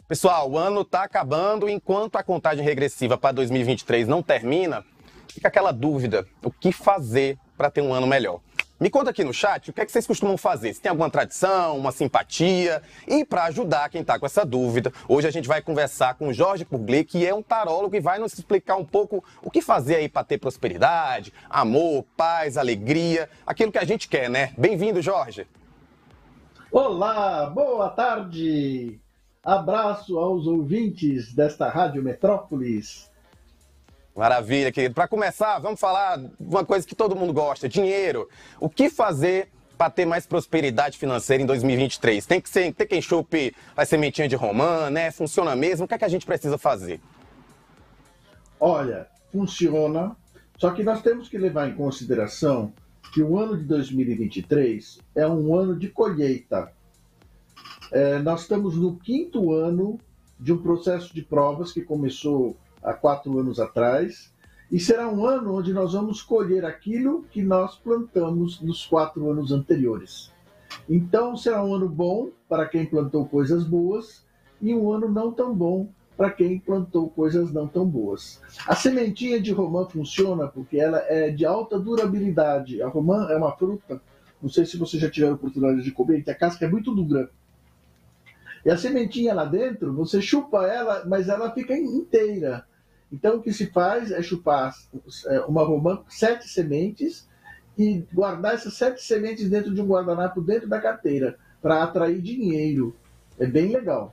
Pessoal, o ano está acabando, enquanto a contagem regressiva para 2023 não termina, fica aquela dúvida, o que fazer para ter um ano melhor? Me conta aqui no chat o que é que vocês costumam fazer, se tem alguma tradição, uma simpatia, e para ajudar quem está com essa dúvida, hoje a gente vai conversar com o Jorge Purgley, que é um tarólogo e vai nos explicar um pouco o que fazer aí para ter prosperidade, amor, paz, alegria, aquilo que a gente quer, né? Bem-vindo, Jorge! Olá, boa tarde! Abraço aos ouvintes desta Rádio Metrópolis. Maravilha, querido. Para começar, vamos falar de uma coisa que todo mundo gosta, dinheiro. O que fazer para ter mais prosperidade financeira em 2023? Tem quem chupe a sementinha de romã, né? Funciona mesmo? O que é que a gente precisa fazer? Olha, funciona, só que nós temos que levar em consideração que o ano de 2023 é um ano de colheita. Nós estamos no 5º ano de um processo de provas que começou há 4 anos atrás, e será um ano onde nós vamos colher aquilo que nós plantamos nos 4 anos anteriores. Então será um ano bom para quem plantou coisas boas e um ano não tão bom para quem plantou coisas não tão boas. A sementinha de romã funciona porque ela é de alta durabilidade. A romã é uma fruta, não sei se você já tiver a oportunidade de comer, que a casca é muito dura. E a sementinha lá dentro, você chupa ela, mas ela fica inteira. Então o que se faz é chupar uma romã, 7 sementes, e guardar essas 7 sementes dentro de um guardanapo, dentro da carteira, para atrair dinheiro. É bem legal.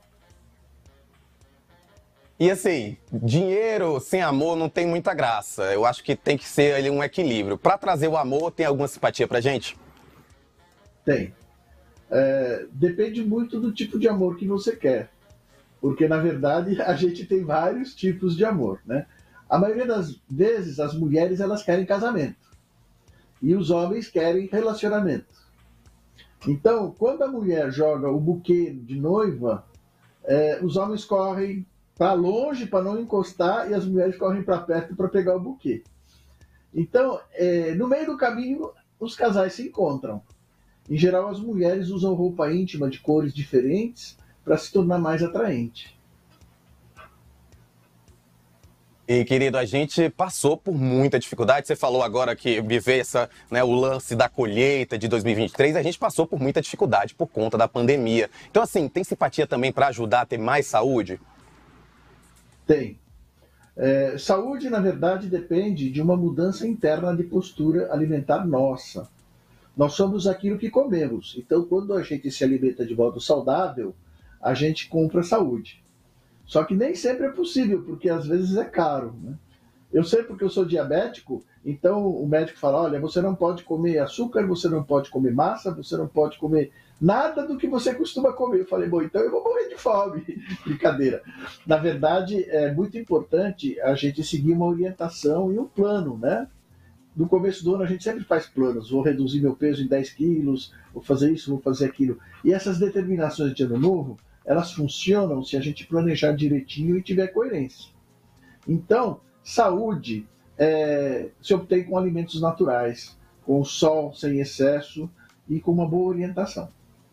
E assim, dinheiro sem amor não tem muita graça. Eu acho que tem que ser ali um equilíbrio. Para trazer o amor, tem alguma simpatia pra gente? Tem. Depende muito do tipo de amor que você quer. Porque, na verdade, a gente tem vários tipos de amor, né? A maioria das vezes, as mulheres elas querem casamento. E os homens querem relacionamento. Então, quando a mulher joga o buquê de noiva, os homens correm para longe para não encostar e as mulheres correm para perto para pegar o buquê. Então, no meio do caminho, os casais se encontram. Em geral, as mulheres usam roupa íntima de cores diferentes para se tornar mais atraente. E, querido, a gente passou por muita dificuldade. Você falou agora que viver o lance da colheita de 2023, a gente passou por muita dificuldade por conta da pandemia. Então, assim, tem simpatia também para ajudar a ter mais saúde? Tem. Saúde, na verdade, depende de uma mudança interna de postura alimentar nossa. Nós somos aquilo que comemos. Então, quando a gente se alimenta de modo saudável, a gente compra saúde. Só que nem sempre é possível, porque às vezes é caro, né? Eu sei porque eu sou diabético, então o médico fala, olha, você não pode comer açúcar, você não pode comer massa, você não pode comer nada do que você costuma comer. Eu falei, bom, então eu vou morrer de fome. Brincadeira. Na verdade, é muito importante a gente seguir uma orientação e um plano, né? No começo do ano a gente sempre faz planos, vou reduzir meu peso em 10 quilos, vou fazer isso, vou fazer aquilo. E essas determinações de ano novo, elas funcionam se a gente planejar direitinho e tiver coerência. Então, saúde se obtém com alimentos naturais, com o sol sem excesso e com uma boa orientação.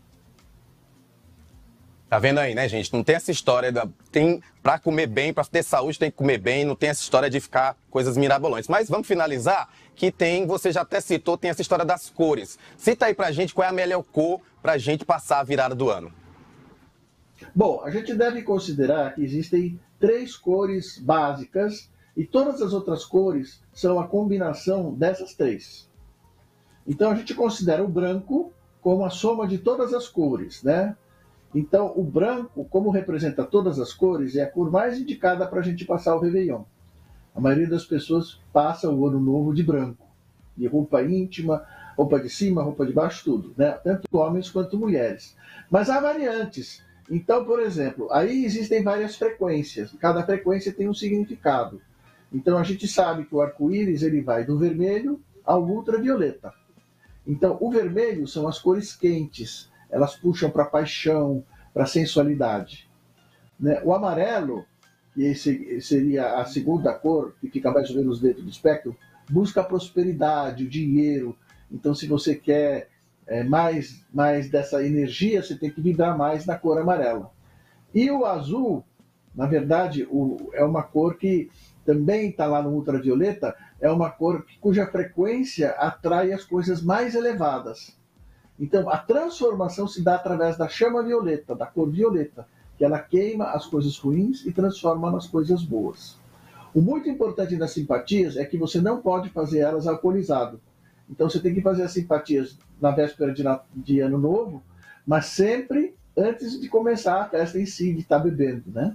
Tá vendo aí, né, gente? Não tem essa história, para comer bem, para ter saúde tem que comer bem, não tem essa história de ficar coisas mirabolantes. Mas vamos finalizar, que você já até citou, tem essa história das cores. Cita aí pra gente qual é a melhor cor pra gente passar a virada do ano. Bom, a gente deve considerar que existem 3 cores básicas e todas as outras cores são a combinação dessas 3. Então a gente considera o branco como a soma de todas as cores, né? Então o branco, como representa todas as cores, é a cor mais indicada para a gente passar o Réveillon. A maioria das pessoas passa o ano novo de branco, de roupa íntima, roupa de cima, roupa de baixo, tudo, né? Tanto homens quanto mulheres. Mas há variantes. Então, por exemplo, aí existem várias frequências. Cada frequência tem um significado. Então, a gente sabe que o arco-íris ele vai do vermelho ao ultravioleta. Então, o vermelho são as cores quentes. Elas puxam para a paixão, para a sensualidade. Né? O amarelo, que seria a segunda cor, que fica mais ou menos dentro do espectro, busca a prosperidade, o dinheiro. Então, se você quer mais dessa energia, você tem que vibrar mais na cor amarela. E o azul, na verdade, é uma cor que também está lá no ultravioleta, é uma cor cuja frequência atrai as coisas mais elevadas. Então, a transformação se dá através da chama violeta, da cor violeta, que ela queima as coisas ruins e transforma nas coisas boas. O muito importante das simpatias é que você não pode fazer elas alcoolizado. Então, você tem que fazer as simpatias na véspera de Ano Novo, mas sempre antes de começar a festa em si, de estar bebendo, né?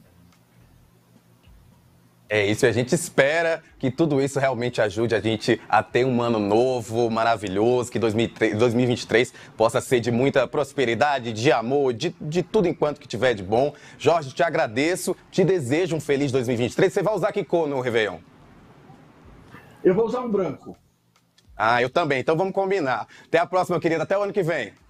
É isso, e a gente espera que tudo isso realmente ajude a gente a ter um ano novo, maravilhoso, que 2023 possa ser de muita prosperidade, de amor, de tudo enquanto que tiver de bom. Jorge, te agradeço, te desejo um feliz 2023. Você vai usar que cor no Réveillon? Eu vou usar um branco. Ah, eu também, então vamos combinar. Até a próxima, querida, até o ano que vem.